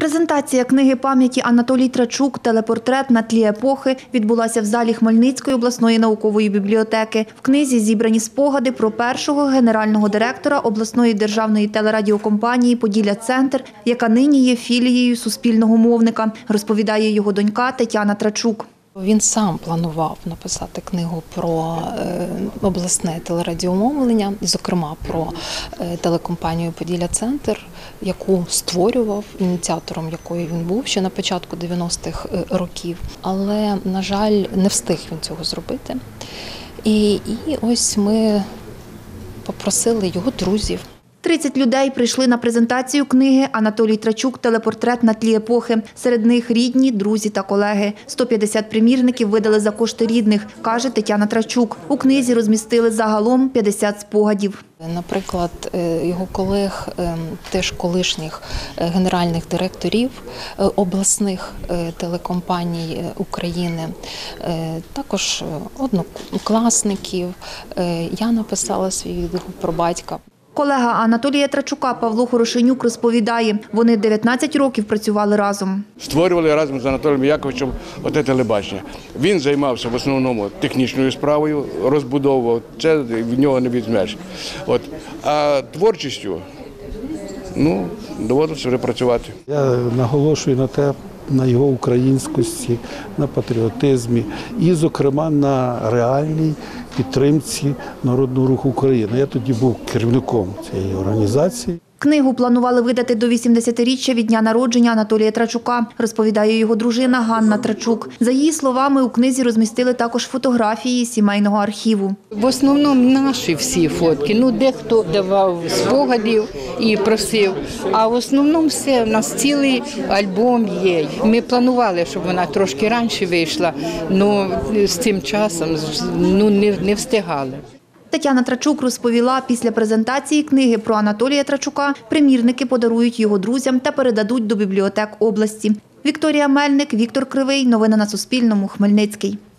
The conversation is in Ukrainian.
Презентація книги пам'яті Анатолій Трачук «Телепортрет на тлі епохи» відбулася в залі Хмельницької обласної наукової бібліотеки. В книзі зібрані спогади про першого генерального директора обласної державної телерадіокомпанії «Поділля-Центр», яка нині є філією суспільного мовника, розповідає його донька Тетяна Трачук. Він сам планував написати книгу про обласне телерадіомовлення, зокрема про телекомпанію «Поділля-Центр», яку створював, ініціатором якої він був ще на початку 90-х років. Але, на жаль, не встиг він цього зробити. І ось ми попросили його друзів. 30 людей прийшли на презентацію книги «Анатолій Трачук. Телепортрет на тлі епохи». Серед них рідні, друзі та колеги. 150 примірників видали за кошти рідних, каже Тетяна Трачук. У книзі розмістили загалом 50 спогадів. Наприклад, його колег, теж колишніх генеральних директорів обласних телекомпаній України, також однокласників. Я написала свій відгук про батька. Колега Анатолія Трачука Павло Хорошенюк розповідає, вони 19 років працювали разом. Створювали разом з Анатолієм Яковичем оте телебачення. Він займався в основному технічною справою, розбудовував, це від нього не візьмеш. А творчістю, доводилося вже працювати. Я наголошую на його українськості, на патріотизмі і, зокрема, на реальній підтримці Народного руху України. Я тоді був керівником цієї організації. Книгу планували видати до 80-річчя від дня народження Анатолія Трачука, розповідає його дружина Ганна Трачук. За її словами, у книзі розмістили також фотографії сімейного архіву. В основному наші всі фотки, дехто давав спогадів і просив, а в основному все, у нас цілий альбом є. Ми планували, щоб вона трошки раніше вийшла, але з цим часом не встигали. Тетяна Трачук розповіла, після презентації книги про Анатолія Трачука примірники подарують його друзям та передадуть до бібліотек області. Вікторія Мельник, Віктор Кривий. Новини на Суспільному. Хмельницький.